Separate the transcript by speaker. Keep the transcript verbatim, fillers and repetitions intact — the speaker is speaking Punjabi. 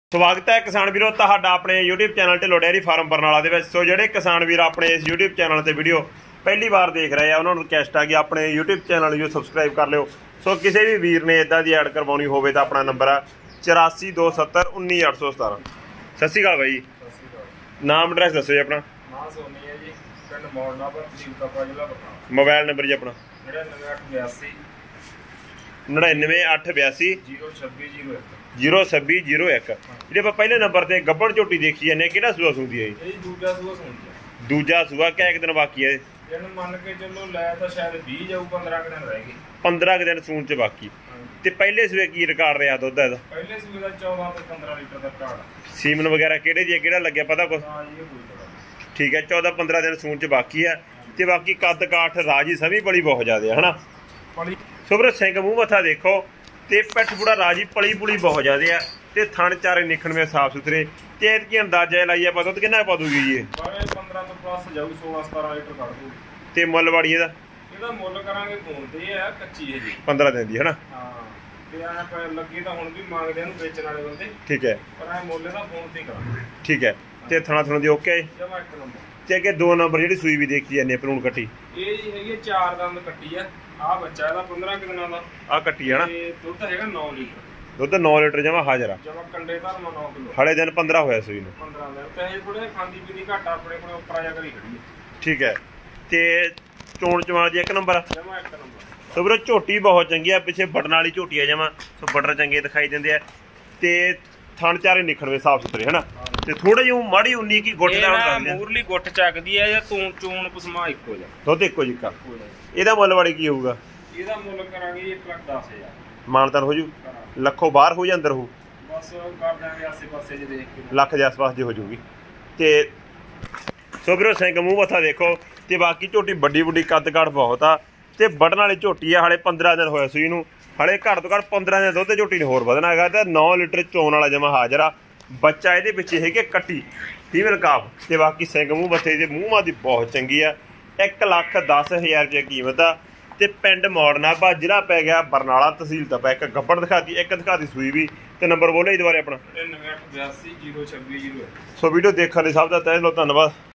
Speaker 1: ਸਵਾਗਤ ਹੈ ਕਿਸਾਨ ਵੀਰੋ ਤੁਹਾਡਾ ਆਪਣੇ YouTube channel Dhillon dairy farm Barnala ਦੇ ਵਿੱਚ। ਸੋ ਜਿਹੜੇ ਕਿਸਾਨ ਵੀਰ ਆਪਣੇ ਇਸ YouTube ਚੈਨਲ ਤੇ ਵੀਡੀਓ ਪਹਿਲੀ ਵਾਰ ਦੇਖ ਰਹੇ ਆ ਉਹਨਾਂ ਨੂੰ ਰਿਕਵੈਸਟ ਆ ਕਿ ਆਪਣੇ YouTube ਚੈਨਲ ਨੂੰ ਸਬਸਕ੍ਰਾਈਬ ਕਰ ਲਿਓ। ਸੋ ਕਿਸੇ ਵੀ ਵੀਰ ਨੇ ਇਦਾਂ ਦੀ ਐਡ ਕਰਵਾਉਣੀ ਹੋਵੇ ਤਾਂ ਆਪਣਾ ਨੰਬਰ ਆ ਚੁਰਾਸੀ ਦੋ ਸੱਤਰ ਉੱਨੀ ਅੱਠ ਸੌ ਸਤਾਰਾਂ। ਸਤਿ ਸ਼੍ਰੀ ਅਕਾਲ ਬਾਈ ਜੀ।
Speaker 2: ਸਤਿ ਸ਼੍ਰੀ ਅਕਾਲ।
Speaker 1: ਨਾਮ ਐਡਰੈਸ ਦੱਸੋ ਜੀ ਆਪਣਾ।
Speaker 2: ਨਾਮ ਸੋਨੀ ਹੈ ਜੀ, ਪਿੰਡ ਮੋੜਨਾ ਪਰ ਤਹਿਸੀਲ ਤਪਾ ਜ਼ਿਲ੍ਹਾ ਬਰਨਾਲਾ।
Speaker 1: ਮੋਬਾਈਲ ਨੰਬਰ ਜੀ ਆਪਣਾ
Speaker 2: ਨੜਿਨਵੇਂ ਅੱਠ ਬਿਆਸੀ
Speaker 1: ਨੜਿਨਵੇਂ ਅੱਠ ਬਿਆਸੀ
Speaker 2: ਜ਼ੀਰੋ ਛੱਬੀ ਜ਼ੀਰੋ ਇੱਕ
Speaker 1: ਜ਼ੀਰੋ ਛੱਬੀ ਜ਼ੀਰੋ ਇੱਕ। ਜਿਹੜੇ ਆਪਾਂ ਪਹਿਲੇ ਨੰਬਰ ਤੇ ਗੱਬੜ ਝੋਟੀ ਦੇਖੀ ਜਾਂਦੇ ਕਿਹੜਾ ਸੂਆ ਸੂਦੀ ਹੈ ਜੀ?
Speaker 2: ਇਹ ਦੂਜਾ ਸੂਆ ਸੁਣਦੇ
Speaker 1: ਦੂਜਾ ਸੂਆ ਕਿਆ ਇੱਕ ਦਿਨ ਬਾਕੀ ਹੈ?
Speaker 2: ਦਿਨ ਮੰਨ ਕੇ ਚੱਲੋ ਲੈ ਤਾਂ ਸ਼ਾਇਦ ਵੀਹ ਜਾਊ, ਪੰਦਰਾਂ ਕੁ ਦਿਨ ਰਹਿ ਗਏ।
Speaker 1: ਪੰਦਰਾਂ ਕੁ ਦਿਨ ਸੂਣ ਚ ਬਾਕੀ। ਤੇ ਪਹਿਲੇ ਸੂਏ ਕੀ ਰਿਕਾਰਡ ਰਿਹਾ ਦੁੱਧ ਇਹਦਾ?
Speaker 2: ਪਹਿਲੇ ਸੂਏ ਦਾ ਚੌਦਾਂ ਤੋਂ ਪੰਦਰਾਂ ਲੀਟਰ ਦਾ ਰਿਕਾਰਡ।
Speaker 1: ਸੀਮਨ ਵਗੈਰਾ ਕਿਹੜੇ ਦੀ ਕਿਹੜਾ ਲੱਗਿਆ ਪਤਾ ਕੁਛ?
Speaker 2: ਹਾਂ ਜੀ, ਇਹ ਕੋਈ ਪਤਾ।
Speaker 1: ਠੀਕ ਹੈ, ਚੌਦਾਂ ਪੰਦਰਾਂ ਦਿਨ ਸੂਣ ਚ ਬਾਕੀ ਹੈ। ਤੇ ਬਾਕੀ ਕੱਦ ਕਾਠ ਰਾਜੀ ਸਮੀ ਬੜੀ ਬਹੁਤ ਜ਼ਿਆਦਾ ਹੈ ਹਨਾ।
Speaker 2: ਪਲੀ
Speaker 1: ਸੁਬਰ ਸਿੰਘ ਮੂੰਹ ਮੱਥਾ ਦੇਖੋ ਤੇ ਪਿੱਠ ਪੂੜਾ ਰਾਜੀ ਪਲੀ ਪੁਲੀ ਬਹੁਤ ਜ਼ਿਆਦਾ ਆ ਤੇ ਥਣ ਚਾਰੇ ਨਿਖਣਵੇਂ ਸਾਫ ਸੁਥਰੇ। ਤੇ ਇਹਦੀ ਅੰਦਾਜ਼ਾ ਲਾਈਏ ਆਪਾਂ ਦੁੱਧ ਕਿੰਨਾ ਪਾ ਦੂਗੀ ਜੀ ਇਹ?
Speaker 2: ਬਾਰੇ ਪੰਦਰਾਂ ਤੋਂ ਪਲੱਸ ਜਾਊ, ਸੋਲਾਂ ਸਤਾਰਾਂ ਲੀਟਰ ਕੱਢ ਦੂ।
Speaker 1: ਤੇ ਮੁੱਲ ਵਾੜੀ ਇਹਦਾ?
Speaker 2: ਇਹਦਾ ਮੁੱਲ ਕਰਾਂਗੇ ਫੋਨ ਤੇ ਆ, ਕੱਚੀ ਹੈ ਜੀ।
Speaker 1: ਪੰਦਰਾਂ ਦਿਨ ਦੀ ਹਨਾ।
Speaker 2: ਹਾਂ ਤੇ ਐ ਲੱਗੀ ਤਾਂ ਹੁਣ ਵੀ ਮੰਗਦੇ ਇਹਨੂੰ ਵੇਚਣ ਵਾਲੇ ਬੰਦੇ।
Speaker 1: ਠੀਕ ਹੈ,
Speaker 2: ਪਰ ਐ ਮੁੱਲ ਦਾ ਫੋਨ ਤੇ ਕਰਾਂਗੇ।
Speaker 1: ਠੀਕ ਹੈ। ਤੇ ਥਣਾ ਥਣਾ ਦੀ ਓਕੇ।
Speaker 2: ਜਮਾ ਇੱਕ ਨੰਬਰ।
Speaker 1: ਤੇ ਅੱਗੇ ਦੋ ਨੰਬਰ ਜਿਹੜੀ ਸੂਈ ਵੀ ਦੇਖੀ ਜਾਂਦੇ ਭਰੂਣ ਕੱਟੀ
Speaker 2: ਇਹ ਜੀ ਹੈਗੀ ਚਾਰ ਦੰਦ ਕੱਟੀ ਆ। ਆ ਬੱਚਾ ਇਹਦਾ ਪੰਦਰਾਂ ਕੁ ਦਿਨਾਂ ਦਾ।
Speaker 1: ਆ ਕੱਟੀ ਹੈ ਨਾ।
Speaker 2: ਤੇ ਦੁੱਧ ਹੈਗਾ ਨੌ ਲੀਟਰ।
Speaker 1: ਦੁੱਧ ਨੌ ਲੀਟਰ ਜਮਾ ਹਾਜ਼ਰ ਆ।
Speaker 2: ਜਮਾ ਕੰਡੇ ਧਰਮ ਨੌ ਕਿਲੋ।
Speaker 1: ਹਲੇ ਦਿਨ ਪੰਦਰਾਂ ਹੋਇਆ ਸੂਈ ਨੂੰ।
Speaker 2: ਪੰਦਰਾਂ ਦਿਨ ਤੇ ਇਹ ਥੋੜੇ ਖਾਂਦੀ ਪੀਂਦੀ ਘੱਟ ਆਪਣੇ ਕੋਲ ਉੱਪਰ ਜਾ ਕਰੀ ਖੜੀ ਹੈ।
Speaker 1: ਠੀਕ ਹੈ। ਤੇ ਚੋਣ ਚਵਾਣ ਜੀ ਇੱਕ ਨੰਬਰ।
Speaker 2: ਜਮਾ ਇੱਕ ਨੰਬਰ।
Speaker 1: ਸੋ ਵੀਰੋ ਝੋਟੀ ਬਹੁਤ ਚੰਗੀ ਆ, ਪਿੱਛੇ ਬਟਨ ਵਾਲੀ ਝੋਟੀ ਆ ਜਮਾ। ਸੋ ਬਟਰ ਚੰਗੇ ਦਿਖਾਈ ਦਿੰਦੇ ਆ ਤੇ ਥਣ ਚਾਰੇ ਨਿਖੜਵੇਂ ਸਾਫ ਸੁਥਰੇ ਹਨਾ। ਤੇ ਥੋੜਾ ਜਿਹਾ ਮਾੜੀ ਉਨੀ ਕੀ ਗੁੱਟ ਦਾ ਹੁੰਦਾ।
Speaker 2: ਮੂਰਲੀ ਗੁੱਟ ਚੱਕਦੀ ਹੈ ਜਾਂ ਤੂੰ ਚੂਣ ਪਸਮਾ ਇੱਕੋ ਜਿਹਾ।
Speaker 1: ਦੁੱਧ ਇੱਕੋ ਜਿਹਾ। ਇਹਦਾ ਮੁੱਲ ਵਾੜੀ ਕੀ ਹੋਊਗਾ?
Speaker 2: ਇਹਦਾ ਮੁੱਲ ਕਰਾਂਗੇ ਇੱਕ ਲੱਖ ਦਸ ਹਜ਼ਾਰ।
Speaker 1: ਮਾਨਤਾਨ ਹੋ ਜੂ? ਲੱਖੋਂ ਬਾਹਰ ਹੋ ਜਾਂ ਅੰਦਰ ਹੋ?
Speaker 2: ਬਸ ਕਰ ਦਾਂਗੇ ਆਸੇ ਪਾਸੇ ਜੇ ਦੇਖ ਕੇ।
Speaker 1: ਲੱਖ ਦੇ ਆਸ-ਪਾਸ ਦੀ ਹੋ ਜੂਗੀ। ਤੇ ਸੋ ਵੀਰੋ ਸਿੰਘ ਮੂੰਹ ਮੱਥਾ ਦੇਖੋ ਤੇ ਬਾਕੀ ਝੋਟੀ ਵੱਡੀ ਵੱਡੀ ਕੱਦ ਕਾਠ ਬਹੁਤ ਆ ਤੇ ਬਟਨ ਵਾਲੀ ਝੋਟੀ ਆ। ਹਾਲੇ ਪੰਦਰਾਂ ਦਿਨ ਹੋਇਆ ਸੂਈ ਨੂੰ। ਹਲੇ ਘੱਟ ਤੋਂ ਘੱਟ ਪੰਦਰਾਂ ਦਿਨ ਦੁੱਧ ਝੋਟੀ ਨੇ ਹੋਰ ਵਧਣਾ ਹੈਗਾ। ਤੇ ਨੌ ਲੀਟਰ ਚੋਣ ਵਾਲਾ ਜਮਾ ਹਾਜ਼ਰ ਆ। ਬੱਚਾ ਇਹਦੇ ਪਿੱਛੇ ਹੈਗੇ ਕੱਟੀ ਫੀਮੇਲ ਕਾਫ। ਤੇ ਬਾਕੀ ਸਿੰਘ ਮੂੰਹ ਮੱਥੇ ਦੇ ਮੂੰਹ ਮਾਂ ਦੀ ਬਹੁਤ ਚੰਗੀ ਆ। ਇੱਕ ਲੱਖ ਦਸ ਹਜ਼ਾਰ ਰੁਪਏ ਕੀਮਤ ਆ। ਤੇ ਪਿੰਡ ਮੋੜਨਾਭਾ, ਜ਼ਿਲ੍ਹਾ ਪੈ ਗਿਆ ਬਰਨਾਲਾ, ਤਹਿਸੀਲ ਤਪਾ। ਇੱਕ ਗੱਬੜ ਦਿਖਾਤੀ, ਇੱਕ ਦਿਖਾਤੀ ਸੂਈ ਵੀ। ਤੇ ਨੰਬਰ ਬੋਲੇ ਜੀ ਦੁਬਾਰੇ ਆਪਣਾ।
Speaker 2: ਨੜਿਨਵੇਂ ਅੱਠ ਬਿਆਸੀ ਜ਼ੀਰੋ ਛੱਬੀ ਜ਼ੀਰੋ ਇੱਕ।
Speaker 1: ਸੋ ਵੀਡੀਓ ਦੇਖਣ ਲਈ ਸਭ ਦਾ ਤਹਿ ਦਿਲੋਂ ਧੰਨਵਾਦ।